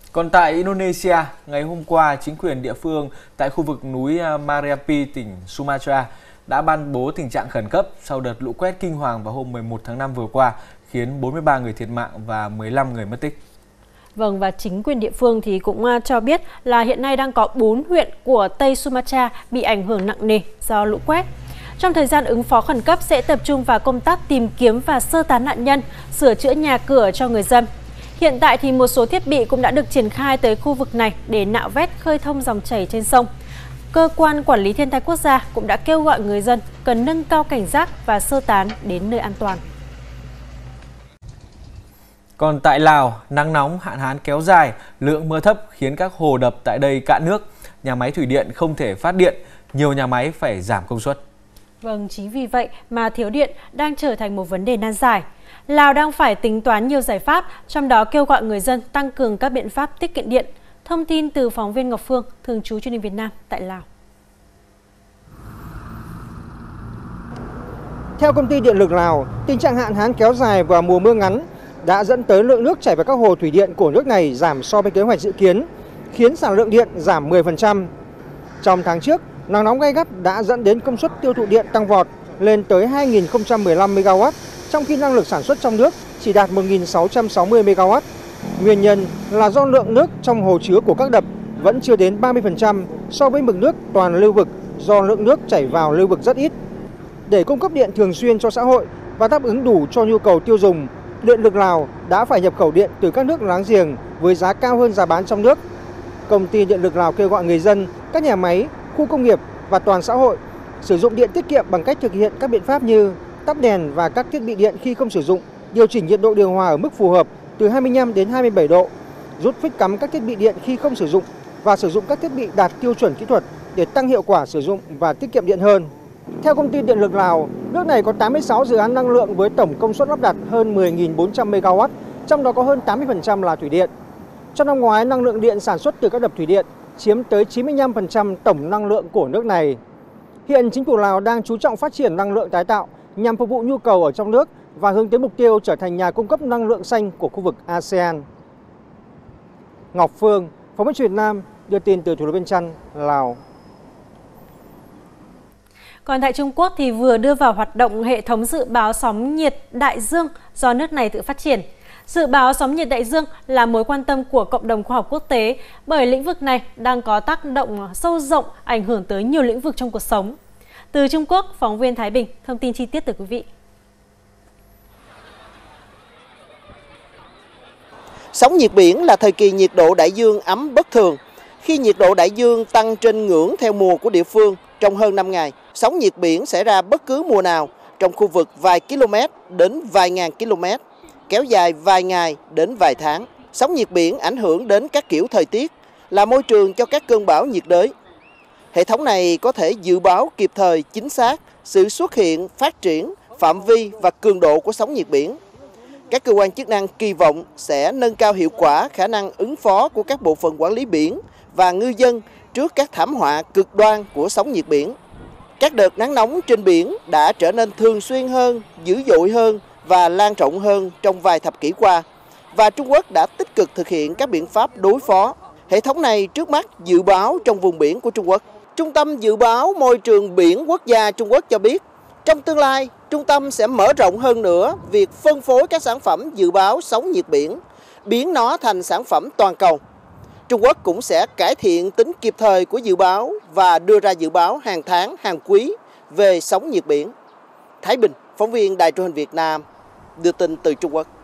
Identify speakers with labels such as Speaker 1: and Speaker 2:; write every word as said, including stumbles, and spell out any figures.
Speaker 1: Còn tại Indonesia, ngày hôm qua, chính quyền địa phương tại khu vực núi Marapi, tỉnh Sumatra đã ban bố tình trạng khẩn cấp sau đợt lũ quét kinh hoàng vào hôm mười một tháng năm vừa qua, khiến bốn mươi ba người thiệt mạng và mười lăm người mất tích.
Speaker 2: Vâng, và chính quyền địa phương thì cũng cho biết là hiện nay đang có bốn huyện của Tây Sumatra bị ảnh hưởng nặng nề do lũ quét. Trong thời gian ứng phó khẩn cấp sẽ tập trung vào công tác tìm kiếm và sơ tán nạn nhân, sửa chữa nhà cửa cho người dân. Hiện tại thì một số thiết bị cũng đã được triển khai tới khu vực này để nạo vét khơi thông dòng chảy trên sông. Cơ quan Quản lý Thiên tai Quốc gia cũng đã kêu gọi người dân cần nâng cao cảnh giác và sơ tán đến nơi an toàn.
Speaker 1: Còn tại Lào, nắng nóng, hạn hán kéo dài, lượng mưa thấp khiến các hồ đập tại đây cạn nước, nhà máy thủy điện không thể phát điện, nhiều nhà máy phải giảm công suất.
Speaker 2: Vâng, chính vì vậy mà thiếu điện đang trở thành một vấn đề nan giải. Lào đang phải tính toán nhiều giải pháp, trong đó kêu gọi người dân tăng cường các biện pháp tiết kiệm điện. Thông tin từ phóng viên Ngọc Phương, thường trú truyền hình Việt Nam tại Lào.
Speaker 3: Theo công ty điện lực Lào, tình trạng hạn hán kéo dài và mùa mưa ngắn đã dẫn tới lượng nước chảy vào các hồ thủy điện của nước này giảm so với kế hoạch dự kiến, khiến sản lượng điện giảm mười phần trăm. Trong tháng trước, nắng nóng gay gắt đã dẫn đến công suất tiêu thụ điện tăng vọt lên tới hai nghìn không trăm mười lăm mê ga oát, trong khi năng lực sản xuất trong nước chỉ đạt một nghìn sáu trăm sáu mươi mê ga oát. Nguyên nhân là do lượng nước trong hồ chứa của các đập vẫn chưa đến ba mươi phần trăm so với mực nước toàn lưu vực, do lượng nước chảy vào lưu vực rất ít. Để cung cấp điện thường xuyên cho xã hội và đáp ứng đủ cho nhu cầu tiêu dùng, Điện lực Lào đã phải nhập khẩu điện từ các nước láng giềng với giá cao hơn giá bán trong nước. Công ty Điện lực Lào kêu gọi người dân, các nhà máy, khu công nghiệp và toàn xã hội sử dụng điện tiết kiệm bằng cách thực hiện các biện pháp như tắt đèn và các thiết bị điện khi không sử dụng, điều chỉnh nhiệt độ điều hòa ở mức phù hợp từ hai mươi lăm đến hai mươi bảy độ, rút phích cắm các thiết bị điện khi không sử dụng và sử dụng các thiết bị đạt tiêu chuẩn kỹ thuật để tăng hiệu quả sử dụng và tiết kiệm điện hơn. Theo công ty Điện lực Lào, nước này có tám mươi sáu dự án năng lượng với tổng công suất lắp đặt hơn mười nghìn bốn trăm mê ga oát, trong đó có hơn tám mươi phần trăm là thủy điện. Trong năm ngoái, năng lượng điện sản xuất từ các đập thủy điện chiếm tới chín mươi lăm phần trăm tổng năng lượng của nước này. Hiện chính phủ Lào đang chú trọng phát triển năng lượng tái tạo nhằm phục vụ nhu cầu ở trong nước và hướng tới mục tiêu trở thành nhà cung cấp năng lượng xanh của khu vực a sê an. Ngọc Phương, phóng viên Truyền Nam đưa tin từ thủ đô Viêng Chăn, Lào.
Speaker 2: Còn tại Trung Quốc thì vừa đưa vào hoạt động hệ thống dự báo sóng nhiệt đại dương do nước này tự phát triển. Dự báo sóng nhiệt đại dương là mối quan tâm của cộng đồng khoa học quốc tế bởi lĩnh vực này đang có tác động sâu rộng, ảnh hưởng tới nhiều lĩnh vực trong cuộc sống. Từ Trung Quốc, phóng viên Thái Bình thông tin chi tiết từ quý vị.
Speaker 4: Sóng nhiệt biển là thời kỳ nhiệt độ đại dương ấm bất thường. Khi nhiệt độ đại dương tăng trên ngưỡng theo mùa của địa phương trong hơn năm ngày, sóng nhiệt biển xảy ra bất cứ mùa nào trong khu vực vài km đến vài ngàn km, kéo dài vài ngày đến vài tháng. Sóng nhiệt biển ảnh hưởng đến các kiểu thời tiết, là môi trường cho các cơn bão nhiệt đới. Hệ thống này có thể dự báo kịp thời chính xác sự xuất hiện, phát triển, phạm vi và cường độ của sóng nhiệt biển. Các cơ quan chức năng kỳ vọng sẽ nâng cao hiệu quả khả năng ứng phó của các bộ phận quản lý biển và ngư dân trước các thảm họa cực đoan của sóng nhiệt biển. Các đợt nắng nóng trên biển đã trở nên thường xuyên hơn, dữ dội hơn và lan rộng hơn trong vài thập kỷ qua, và Trung Quốc đã tích cực thực hiện các biện pháp đối phó. Hệ thống này trước mắt dự báo trong vùng biển của Trung Quốc. Trung tâm Dự báo Môi trường Biển Quốc gia Trung Quốc cho biết, trong tương lai, trung tâm sẽ mở rộng hơn nữa việc phân phối các sản phẩm dự báo sóng nhiệt biển, biến nó thành sản phẩm toàn cầu. Trung Quốc cũng sẽ cải thiện tính kịp thời của dự báo và đưa ra dự báo hàng tháng, hàng quý về sóng nhiệt biển. Thái Bình, phóng viên Đài truyền hình Việt Nam, đưa tin từ Trung Quốc.